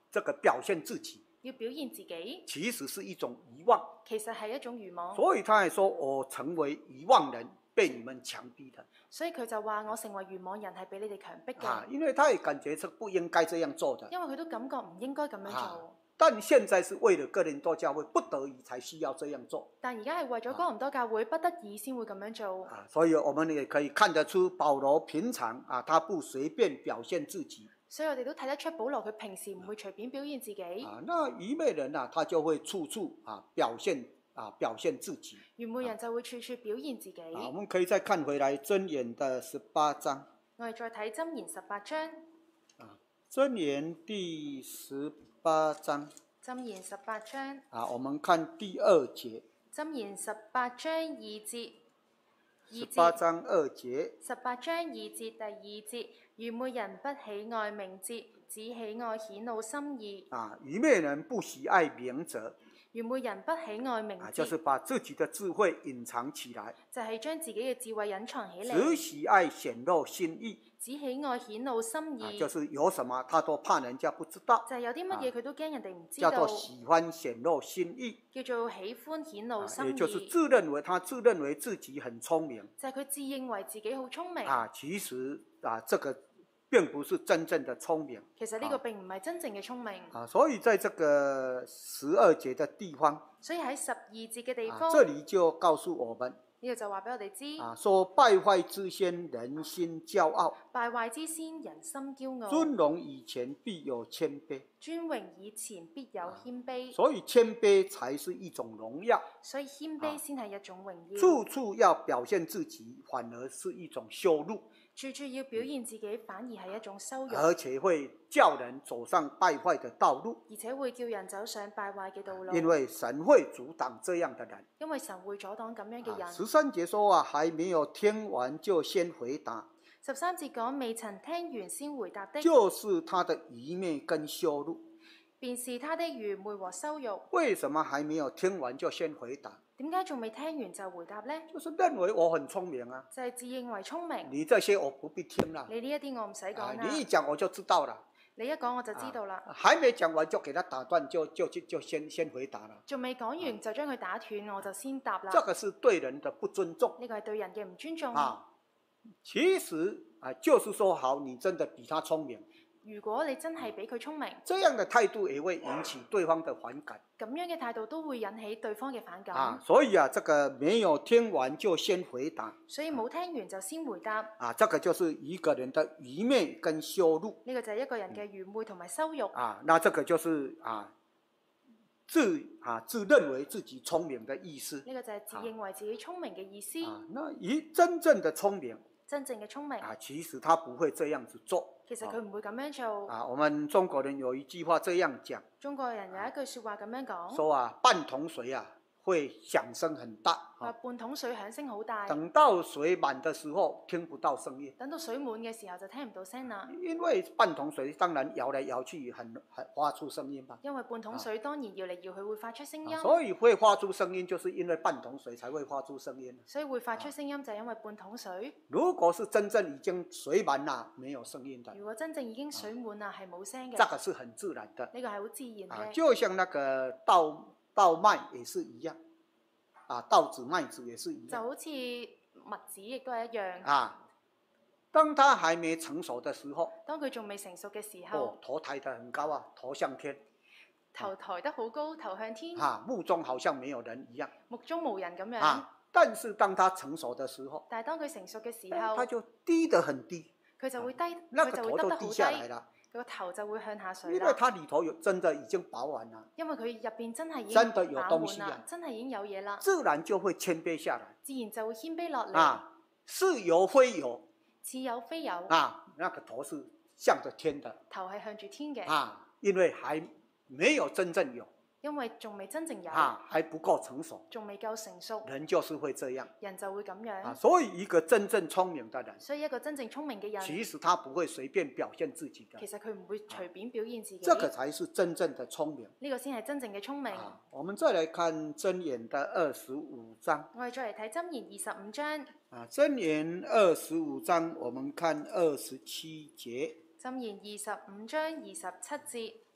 這個表現自己， 要表現自己， 其實是一種愚妄。 其實係一種愚妄。 所以他還說：我成為愚妄人，被你們強逼的。 所以佢就話：我成為愚妄人係俾你哋強迫嘅。 啊，因為他也感覺是不應該這樣做的。 因為佢都感覺唔應該咁樣做。 啊，但現在是為了哥林多教會不得已才需要這樣做。 但而家係為咗哥林多教會不得已先會咁樣做。 啊，所以我們也可以看得出保羅平常啊，他不隨便表現自己。 所以我哋都睇得出保羅佢平時唔會隨便表現自己。 啊，那愚昧人啊，他就會處處啊表現啊表現自己。 愚昧人就會處處表現自己。 啊，我們可以再看回來箴言的十八章。 我哋再睇箴言十八章。 啊，箴言第十八章。 箴言十八章。 啊，我們看第二節。 箴言十八章二節。 十八章二節。 十八章二節第二節，愚昧人不喜愛明哲，只喜愛顯露心意。啊， 愚昧人不喜愛明哲。 愚昧人不喜愛明哲， 啊，就是把自己的智慧隱藏起來。 就係將自己嘅智慧隱藏起嚟。 只喜愛顯露心意。 只喜愛顯露心意。 啊，就是有什麼他都怕人家不知道。 就係有啲乜嘢佢都驚人哋唔知道。 叫做喜歡顯露心意。 叫做喜歡顯露心意。 也就是自認為他自認為自己很聰明。 就係佢自認為自己好聰明。 啊，其實啊，這個並不是真正的聰明。 其實呢個並唔係真正嘅聰明。 啊，所以在這個十二節的地方。 所以喺十二節嘅地方。 啊，這裡就告訴我們。 呢個就話俾我哋知。 啊，說敗壞之先，人心驕傲。 敗壞之先，人心驕傲。 尊榮以前必有謙卑。 尊榮以前必有謙卑。 啊，所以謙卑才是一種榮耀。 所以謙卑先係一種榮耀。 處處要表現自己，反而是一種羞辱。 處處要表現自己，反而係一種羞辱。 而且會叫人走上敗壞的道路。 而且會叫人走上敗壞嘅道路。 因為神會阻擋這樣的人。 因為神會阻擋咁樣嘅人。 十三節說啊，還沒有聽完就先回答。 十三節講未曾聽完先回答的， 就是他的愚昧跟羞辱。 便是他的愚昧和羞辱。 為什麼還沒有聽完就先回答？ 點解仲未聽完就回答呢？ 就是認為我很聰明啊。 就係自認為聰明。 你這些我不必聽啦。 你呢一啲我唔使講啦。 你一講我就知道啦。 你一講我就知道啦。 啊，還沒講完就給他打斷，就就就就先先回答啦。 仲未講完就將佢打斷，我就先答啦。 這個是對人的不尊重。 呢個係對人嘅唔尊重。 啊，其實啊，就是說好，你真的比他聰明。 如果你真係比佢聰明， 這樣的態度也會引起對方的反感。 咁樣嘅態度都會引起對方嘅反感。 啊，所以啊，這個沒有聽完就先回答。 所以冇聽完就先回答。 啊，這個就是一個人的愚昧跟羞辱。 呢個就係一個人嘅愚昧同埋羞辱。 啊，那這個就是啊，自啊自認為自己聰明的意思。 呢個就係自認為自己聰明嘅意思。 啊，那以真正的聰明。 真正嘅聰明。 啊，其實他不會這樣子做。 其實佢唔會咁樣做。 啊，我們中國人有一句話這樣講。 中國人有一句説話咁樣講。 說啊，半桶水啊，會響聲很大。 話半桶水響聲好大。 等到水滿的時候，聽不到聲音。 等到水滿嘅時候就聽唔到聲啦。 因為半桶水當然搖來搖去很，很很發出聲音嘛。 因為半桶水當然搖嚟搖去會發出聲音。 啊，所以會發出聲音，就是因為半桶水才會發出聲音。 所以會發出聲音就係因為半桶水。 如果是真正已經水滿啦，沒有聲音的。 如果真正已經水滿啦，係冇聲嘅。 這個是很自然的。 呢個係好自然嘅。 啊，就像那個稻稻麥也是一樣。啊，稻子麥子也是一樣。 就好似麥子亦都係一樣。 啊，當它還沒成熟的時候。 當佢仲未成熟嘅時候。 哦，頭抬得很高啊，頭向天。 頭抬得好高，頭向天。 啊，目中好像沒有人一樣。 目中無人咁樣。 啊，但是當它成熟的時候。 但係當佢成熟嘅時候。 它就低得很低。 佢就會低，佢、 啊、 就會耷得好低。佢個頭就會向下垂。 因為它裏頭有真的已經飽滿啦。 因為佢入邊真係已經真的有東西啊， 真係已經有嘢啦。 自然就會謙卑下來。 自然就會謙卑落嚟。 啊，是有非有。 似有非有。 啊，那個頭是向着天的。 頭係向住天嘅。 啊，因為還沒有真正有。 因為仲未真正有。 啊，還不夠成熟。 仲未夠成熟。 人就是會這樣。 人就會咁樣。 啊，所以一個真正聰明的人。 所以一個真正聰明嘅人。 其實他不會隨便表現自己的。 其實佢唔會隨便表現自己。 啊，這個才是真正的聰明。 呢個先係真正嘅聰明。 啊，我們再來看箴言的二十五章。 我哋再嚟睇箴言二十五章。 啊，箴言二十五章，我們看二十七節。 箴言二十五章二十七節。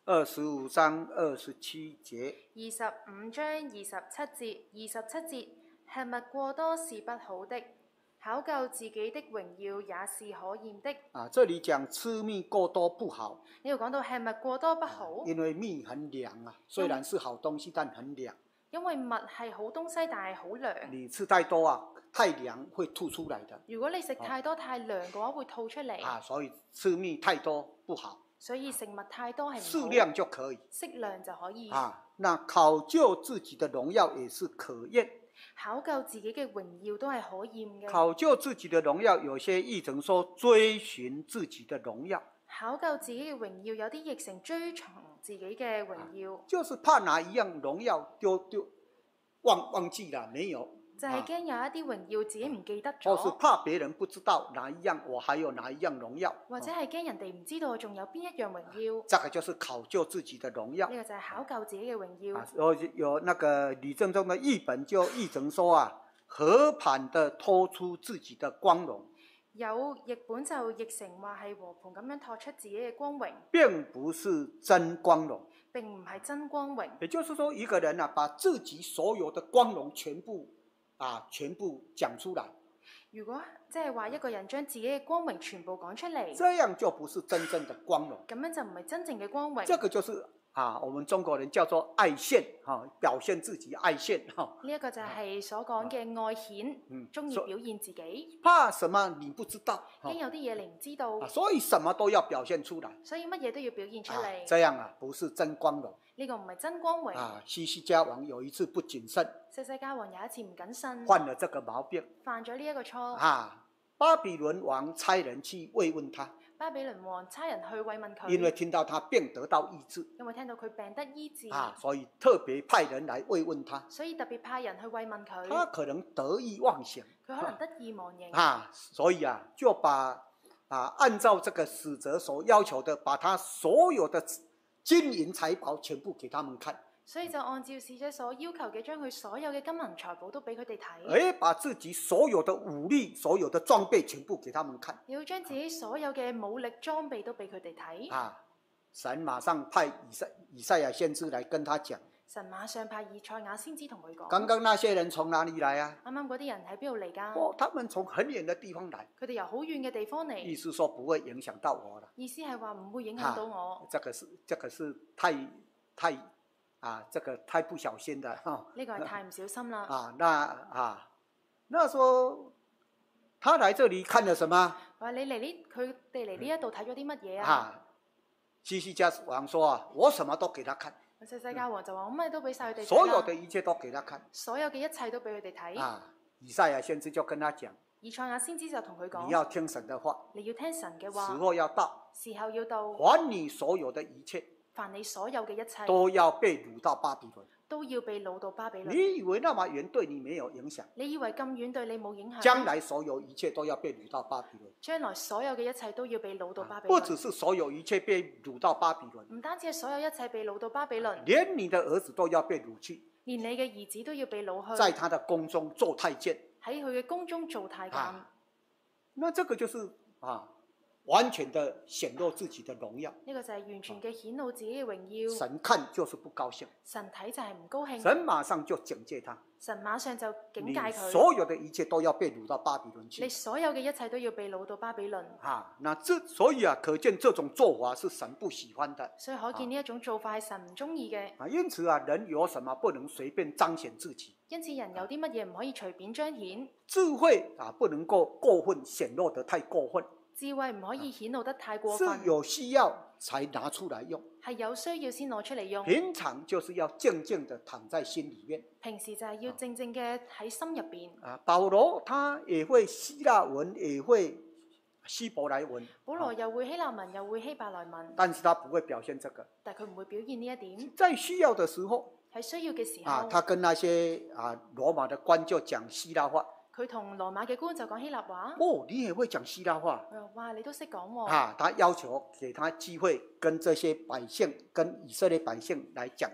二十五章二十七節。 二十五章二十七節，二十七節，吃物過多是不好的，考究自己的榮耀也是可厭的。 啊，這裡講吃蜜過多不好。 呢度講到吃物過多不好， 因為蜜很涼啊，雖然是好東西，但很涼。 因為蜜係好東西，但係好涼。 你吃太多啊，太涼會吐出來的。 如果你食太多太涼嘅話，會吐出嚟。 啊，所以吃蜜太多不好。 所以食物太多係唔好。 適量就可以。 適量就可以。 啊，那考究自己的榮耀也是可厭。 考究自己嘅榮耀都係可厭嘅。 考究自己的榮耀，有些譯成說追尋自己的榮耀。 考究自己嘅榮耀，有啲譯成追從自己嘅榮耀。 啊，就是怕哪一樣榮耀丟丟忘忘記了，沒有。 就係驚有一啲榮耀自己唔記得咗。 或是怕別人不知道哪一樣，我還有哪一樣榮耀。 或者係驚人哋唔知道我仲有邊一樣榮耀。 這個就是考究自己的榮耀。 呢個就係考究自己嘅榮耀。 啊，有有那個李正中的譯本就譯成說啊，和盤的拖出自己的光榮。 有譯本就譯成話係和盤咁樣托出自己嘅光榮。 並不是真光榮。 並唔係真光榮。 也就是說，一個人啊，把自己所有的光榮全部啊，全部講出來。 如果即係話一個人將自己嘅光榮全部講出嚟， 這樣就不是真正的光榮。 咁樣就唔係真正嘅光榮。 這個就是啊，我們中國人叫做愛現，哈、啊，表現自己愛現，哈、啊。 呢一個就係所講嘅愛顯，中意、 嗯、 表現自己。 怕什麼你不知道？ 驚有啲嘢你唔知道、 啊，所以什麼都要表現出來。 所以乜嘢都要表現出嚟、 啊。這樣啊，不是真光榮。 呢個唔係真光榮。 啊，西西家王有一次不謹慎， 西西家王有一次唔謹慎， 犯了這個毛病， 犯咗呢一個錯。 啊，巴比倫王差人去慰問他。 巴比倫王差人去慰問佢， 因為聽到他病得到醫治， 因為聽到佢病得醫治， 啊，所以特別派人來慰問他， 所以特別派人去慰問佢。 他可能得意忘形， 佢可能得意忘形， 啊，所以啊，就把啊按照這個使者所要求的，把他所有的金銀財寶全部給他們看。 所以就按照使者所要求嘅，將佢所有嘅金銀財寶都俾佢哋睇。 誒，把自己所有的武力、所有的裝備全部給他們看。 要將自己所有嘅武力裝備都俾佢哋睇。 啊，神馬上派以賽以賽亞先知來跟他講。 神馬上派以賽亞先知同佢講。 剛剛那些人從哪裡來啊？ 啱啱嗰啲人喺邊度嚟㗎？ 哦，他們從很遠的地方來。 佢哋由好遠嘅地方嚟。 意思說不會影響到我了。 意思係話唔會影響到我。 啊，這個是，這個是太太。啊，這個太不小心的哈！ 呢個係太唔小心啦。 啊，那啊，那說他來這裏看了什麼？ 話你嚟呢？佢哋嚟呢一度睇咗啲乜嘢啊？ 啊，西西家王說啊，我什麼都給他看。 西西家王就話：我乜都俾晒佢哋睇。 所有的一切都給他看。 所有嘅一切都俾佢哋睇。 啊，以賽亞先知就跟他講： 以賽亞先知就同佢講： 你要聽神的話。 你要聽神嘅話。 時候要到。 時候要到。 還你所有的一切。 凡你所有嘅一切都要被擄到巴比倫， 都要被擄到巴比倫。 你以為那麼遠對你沒有影響？ 你以為咁遠對你冇影響？ 將來所有一切都要被擄到巴比倫。 將來所有嘅一切都要被擄到巴比倫。 不只是所有一切被擄到巴比倫， 唔單止係所有一切被擄到巴比倫， 連你的兒子都要被擄去， 連你嘅兒子都要被擄去， 在他的宮中做太監， 喺佢嘅宮中做太監。 啊，那這個就是啊。完全的顯露自己的榮耀， 呢個就係完全嘅顯露自己嘅榮耀。 神看就是不高興， 神睇就係唔高興， 神馬上就警戒他， 神馬上就警戒佢， 所有的一切都要被擄到巴比倫去， 你所有嘅一切都要被擄到巴比倫。 啊，那這所以啊，可見這種做法是神不喜歡的， 所以可見呢一種做法係神唔中意嘅。 啊，因此啊，人有什麼不能隨便彰顯自己？ 因此人有啲乜嘢唔可以隨便彰顯？ 智慧啊，不能夠過分顯露得太過分。 智慧唔可以顯露得太過分， 是有需要才拿出來用， 係有需要先攞出嚟用。 平常就是要靜靜地躺在心裡面， 平時就係要靜靜嘅喺心入邊。 啊，保羅他也會希臘文，也會希伯來文。 保羅又會希臘文，又會希伯來文， 但是他不會表現這個。 但佢唔會表現呢一點。 在需要的時候， 喺需要嘅時候， 啊，他跟那些啊羅馬的官就講希臘話。 佢同羅馬嘅官就講希臘話。 哦，你也會講希臘話？ 佢話：哇，你都識講喎。 啊，他要求給他機會跟這些百姓、跟以色列百姓來講話。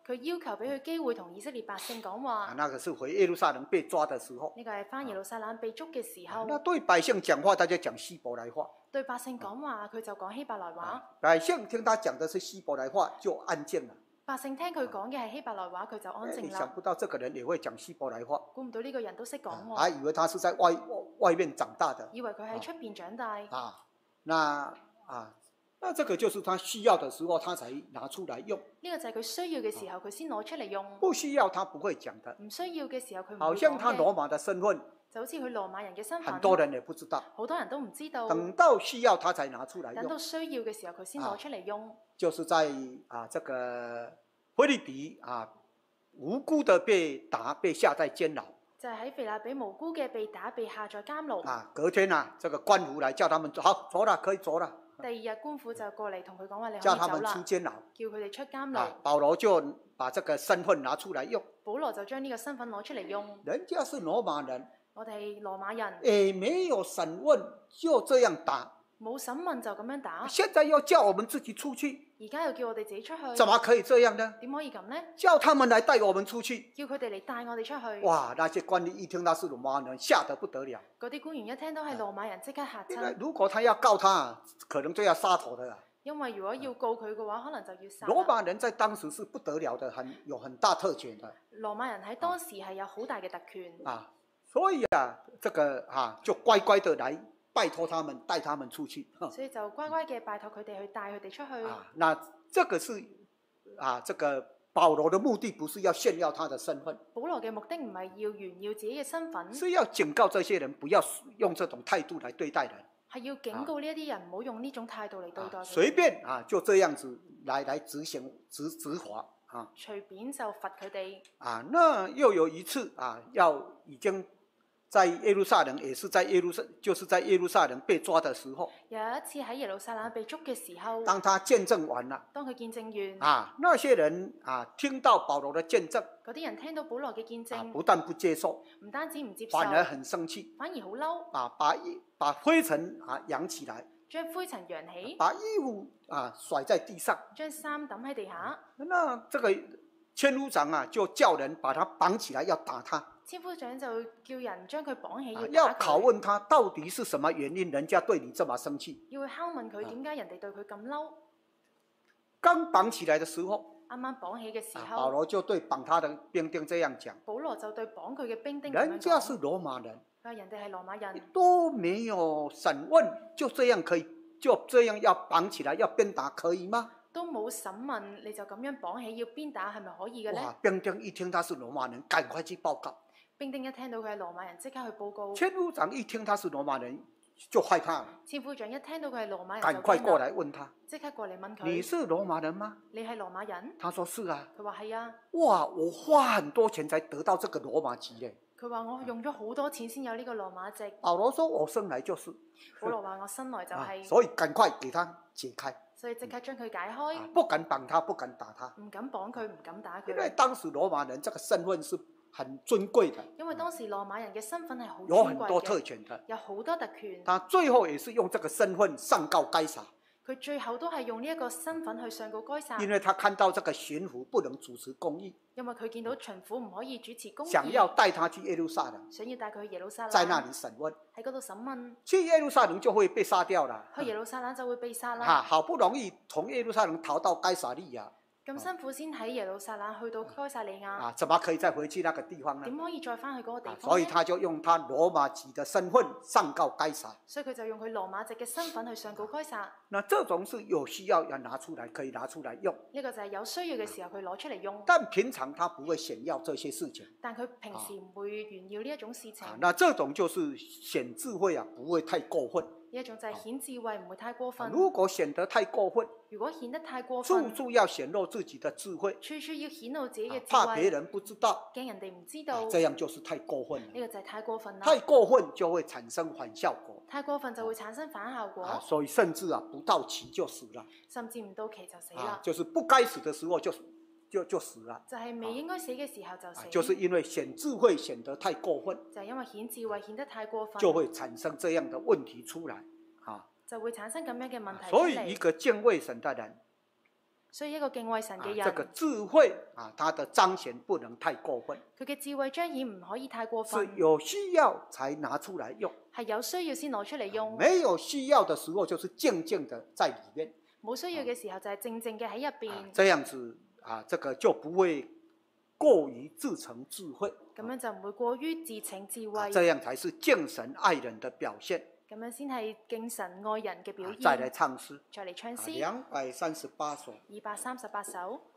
佢要求俾佢機會同以色列百姓講話。 啊，那個是回耶路撒冷被抓的時候。 呢個係翻耶路撒冷被捉嘅時候。 那對百姓講話，他就講希伯來話。 對百姓講話，佢就講希伯來話。 啊，百姓聽他講的是希伯來話，就安靜了。 百姓聽佢講嘅係希伯來話，佢就安靜啦。 想不到這個人也會講希伯來話。 估唔到呢個人都識講喎。 還以為他是在外外面長大的。 以為佢喺出邊長大。 啊，那啊，那這個就是他需要的時候，他才拿出來用。 呢個就係佢需要嘅時候，佢先攞出嚟用。 不需要他不會講的。 唔需要嘅時候，佢唔會講嘅。 好像他羅馬的身份。 就好似佢羅馬人嘅身份。 很多人也不知道。 好多人都唔知道。 等到需要他才拿出來用。 等到需要嘅時候，佢先攞出嚟用。 啊，就是在啊，這個腓立比啊，無辜的被打，被下在監牢。 就係喺腓立比無辜嘅被打，被下在監牢。 啊，隔天啊，這個官府來叫他們走，好走了，可以走了。 第二日官府就過嚟同佢講話，你可以叫走啦。 他們出監牢， 叫佢哋出監牢。 啊，保羅就把這個身份拿出來用。 保羅就將呢個身份攞出嚟用。 人家是羅馬人。 我哋係羅馬人。 誒，沒有審問就這樣打。 冇審問就咁樣打。 現在要叫我們自己出去。 而家又叫我哋自己出去。 怎麼可以這樣呢？ 點可以咁呢？ 叫他們來帶我們出去。 叫佢哋嚟帶我哋出去。 哇！那些官員一聽他是羅馬人，嚇得不得了。 嗰啲官員一聽到係羅馬人，即刻嚇親。 如果他要告他，可能就要殺頭的。 因為如果要告佢嘅話，可能就要殺。 羅馬人在當時是不得了的，很有很大特權的。 羅馬人喺當時係有好大嘅特權。 啊，所以啊，這個啊就乖乖的來拜託他們，帶他們出去。 所以就乖乖嘅拜託佢哋去帶佢哋出去。 啊，那這個是啊，這個保羅的目的不是要炫耀他的身份。 保羅嘅目的唔係要炫耀自己嘅身份， 是要警告這些人不要用這種態度來對待人。 係要警告呢一啲人唔好用呢種態度嚟對待佢。 隨便啊，就這樣子來來執行執執法啊。 隨便就罰佢哋。 啊，那又有一次啊，要已經在耶路撒冷，也是在耶路撒，就是在耶路撒冷被抓的時候。 有一次喺耶路撒冷被捉嘅時候， 當他見證完了， 當佢見證完， 啊，那些人啊聽到保羅的見證， 嗰啲人聽到保羅嘅見證， 啊，不但不接受， 唔單止唔接受， 反而很生氣， 反而好嬲， 啊，把衣把灰塵啊揚起來， 將灰塵揚起， 把衣服啊甩在地上， 將衫抌喺地下。 那這個千夫長啊就叫人把他綁起來要打他。 千夫長就叫人將佢綁起， 要要打他，要拷問他到底是什麼原因，人家對你這麼生氣？ 要去拷問佢點解人哋對佢咁嬲？ 剛綁起來的時候， 啱啱綁起嘅時候， 保羅就對綁他的兵丁這樣講： 保羅就對綁佢嘅兵丁咁樣講， 人家是羅馬人， 佢話人哋係羅馬人， 都沒有審問，就這樣可以，就這樣要綁起來要鞭打，可以嗎？ 都冇審問你就咁樣綁起要鞭打，係咪可以嘅呢？ 哇！兵丁一聽他是羅馬人，趕快去報告。 兵丁一聽到佢係羅馬人，即刻去報告。 千夫長一聽他是羅馬人，就害怕了。 千夫長一聽到佢係羅馬人， 趕快過來問他， 即刻過嚟問佢： 你是羅馬人嗎？ 你係羅馬人？ 他說是啊。 佢話係啊。 哇！我花很多錢才得到這個羅馬籍嘅。 佢話我用咗好多錢先有呢個羅馬籍。 保羅說：我生來就是。 保羅話我生來就係、 啊。所以趕快給他解開。 所以即刻將佢解開。 啊、不敢綁他，不敢打他。 唔敢綁佢，唔敢打佢。 因為當時羅馬人這個身份是很尊貴的。 因為當時羅馬人嘅身份係好尊貴嘅， 有很多特權的， 有好多特權。 他最後也是用這個身份上告該撒。 佢最後都係用呢一個身份去上告該撒。 因為他看到這個巡撫不能主持公義。 因為佢見到巡撫唔可以主持公義。 想要帶他去耶路撒冷。 想要帶佢去耶路撒冷。 在那裡審問。 喺嗰度審問。 去耶路撒冷就會被殺掉了。 去耶路撒冷就會被殺啦。 啊，好不容易從耶路撒冷逃到該撒利亞。 咁辛苦先喺耶路撒冷去到該撒利亞。 啊，怎麼可以再回去那個地方呢？ 點可以再翻去嗰個地方呢？ 所以他就用他羅馬籍的身份上告該撒。 所以佢就用佢羅馬籍嘅身份去上告該撒。 那這種是有需要要拿出來，可以拿出來用。 呢個就係有需要嘅時候佢攞出嚟用。 但平常他不會炫耀這些事情。 但佢平時唔會炫耀呢一種事情。 啊，那這種就是顯智慧啊，不會太過分。 呢一種就係顯智慧，唔會太過分。 如果顯得太過分， 如果顯得太過分， 處處要顯露自己的智慧， 處處要顯露自己嘅智慧， 怕別人不知道， 驚人哋唔知道， 這樣就是太過分了。 呢個就係太過分啦。 太過分就會產生反效果。 太過分就會產生反效果。 啊，所以甚至啊，不到期就死了。 甚至唔到期就死啦。 啊，就是不該死的時候就就就死了。 就係未應該死嘅時候就死。 啊，就是因為顯智慧顯得太過分。 就係因為顯智慧顯得太過分， 就會產生這樣的問題出來。啊。 就會產生咁樣嘅問題出嚟。 所以一個敬畏神的人， 所以一個敬畏神嘅人， 啊，這個智慧啊，它的彰顯不能太過分， 佢嘅智慧彰顯唔可以太過是分， 有需要才拿出來用， 係有需要先攞出嚟用。 沒有需要的時候就是靜靜的在裡面。 冇需要嘅時候就係靜靜嘅喺入邊。 啊，這樣子啊，這個就不會過於自成智慧。 咁樣就唔會過於自逞智慧。 啊，這樣才是敬神愛人的表現。 咁樣先係敬神愛人嘅表現。 再來唱詩， 再嚟唱詩。 兩百三十八首。 二百三十八首。